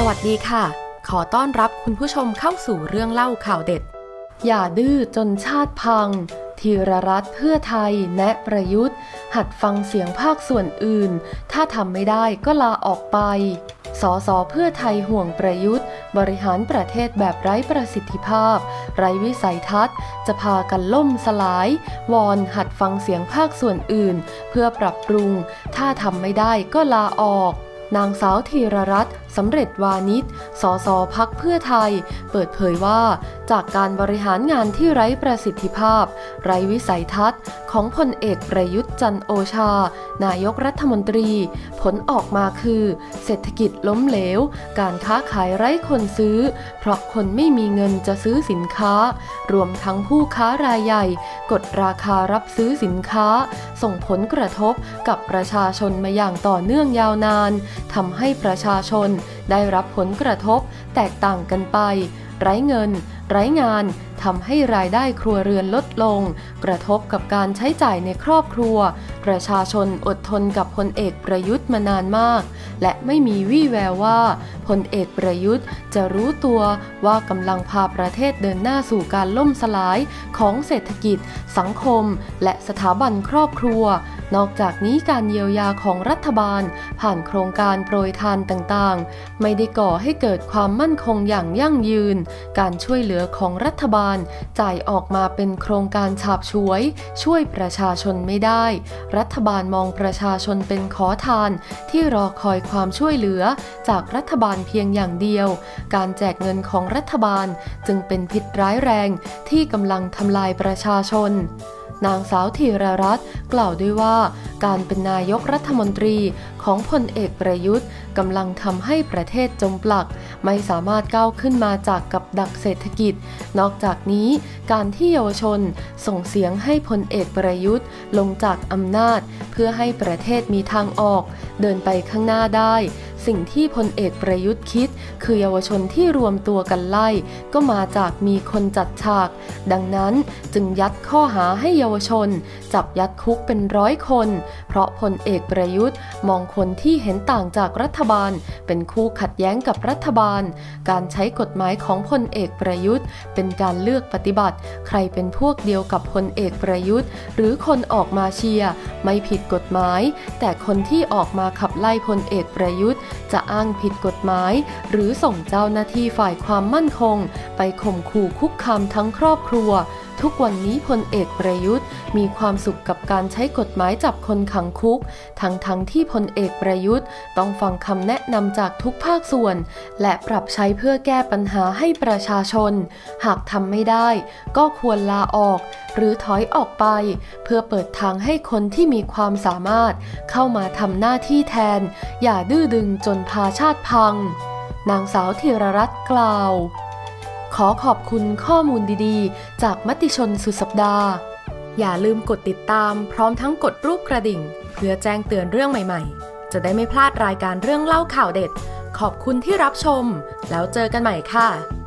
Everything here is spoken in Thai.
วัสดีค่ะขอต้อนรับคุณผู้ชมเข้าสู่เรื่องเล่าข่าวเด็ดอย่าดื้อจนชาติพังธีรรัตน์เพื่อไทยแนะประยุทธ์หัดฟังเสียงภาคส่วนอื่นถ้าทำไม่ได้ก็ลาออกไปสสเพื่อไทยห่วงประยุทธ์บริหารประเทศแบบไร้ประสิทธิภาพไร้วิสัยทัศน์จะพากันล่มสลายวอนหัดฟังเสียงภาคส่วนอื่นเพื่อปรับปรุงถ้าทำไม่ได้ก็ลาออกนางสาวธีรรัตน์สำเร็จวานิช สสพรรคเพื่อไทยเปิดเผยว่าจากการบริหารงานที่ไร้ประสิทธิภาพไร้วิสัยทัศน์ของพลเอกประยุทธ์จันทร์โอชานายกรัฐมนตรีผลออกมาคือเศรษฐกิจล้มเหลวการค้าขายไร้คนซื้อเพราะคนไม่มีเงินจะซื้อสินค้ารวมทั้งผู้ค้ารายใหญ่กดราคารับซื้อสินค้าส่งผลกระทบกับประชาชนมาอย่างต่อเนื่องยาวนานทำให้ประชาชนได้รับผลกระทบแตกต่างกันไปไร้เงินไร้งานทำให้รายได้ครัวเรือนลดลงกระทบกับการใช้จ่ายในครอบครัวประชาชนอดทนกับพลเอกประยุทธ์มานานมากและไม่มีวี่แววว่าพลเอกประยุทธ์จะรู้ตัวว่ากำลังพาประเทศเดินหน้าสู่การล่มสลายของเศรษฐกิจสังคมและสถาบันครอบครัวนอกจากนี้การเยียวยาของรัฐบาลผ่านโครงการโปรยทานต่างๆไม่ได้ก่อให้เกิดความมั่นคงอย่างยั่งยืนการช่วยเหลือของรัฐบาลจ่ายออกมาเป็นโครงการฉาบฉวยช่วยประชาชนไม่ได้รัฐบาลมองประชาชนเป็นขอทานที่รอคอยความช่วยเหลือจากรัฐบาลเพียงอย่างเดียวการแจกเงินของรัฐบาลจึงเป็นพิษร้ายแรงที่กำลังทำลายประชาชนนางสาวธีรรัตน์กล่าวด้วยว่าการเป็นนายกรัฐมนตรีของพลเอกประยุทธ์กำลังทำให้ประเทศจมปลักไม่สามารถก้าวขึ้นมาจากกับดักเศรษฐกิจนอกจากนี้การที่เยาวชนส่งเสียงให้พลเอกประยุทธ์ลงจากอำนาจเพื่อให้ประเทศมีทางออกเดินไปข้างหน้าได้สิ่งที่พลเอกประยุทธ์คิดคือเยาวชนที่รวมตัวกันไล่ก็มาจากมีคนจัดฉากดังนั้นจึงยัดข้อหาให้เยาวชนจับยัดคุกเป็น100 คนเพราะพลเอกประยุทธ์มองคนที่เห็นต่างจากรัฐบาลเป็นคู่ขัดแย้งกับรัฐบาลการใช้กฎหมายของพลเอกประยุทธ์เป็นการเลือกปฏิบัติใครเป็นพวกเดียวกับพลเอกประยุทธ์หรือคนออกมาเชียร์ไม่ผิดกฎหมายแต่คนที่ออกมาขับไล่พลเอกประยุทธ์จะอ้างผิดกฎหมายหรือส่งเจ้าหน้าที่ฝ่ายความมั่นคงไปข่มขู่คุกคามทั้งครอบครัวทุกวันนี้พลเอกประยุทธ์มีความสุขกับการใช้กฎหมายจับคนขังคุกทั้งที่พลเอกประยุทธ์ต้องฟังคำแนะนำจากทุกภาคส่วนและปรับใช้เพื่อแก้ปัญหาให้ประชาชนหากทำไม่ได้ก็ควรลาออกหรือถอยออกไปเพื่อเปิดทางให้คนที่มีความสามารถเข้ามาทำหน้าที่แทนอย่าดื้อดึงจนพาชาติพังนางสาวธีรรัตน์กล่าวขอขอบคุณข้อมูลดีๆจากมติชนสุดสัปดาห์อย่าลืมกดติดตามพร้อมทั้งกดรูปกระดิ่งเพื่อแจ้งเตือนเรื่องใหม่ๆจะได้ไม่พลาดรายการเรื่องเล่าข่าวเด็ดขอบคุณที่รับชมแล้วเจอกันใหม่ค่ะ